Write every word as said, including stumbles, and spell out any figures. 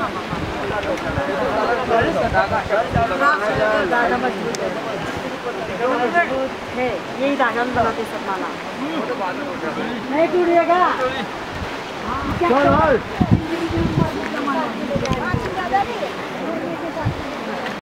है, यही धागा में बनाते सब माला। नहीं टूटेगा। चल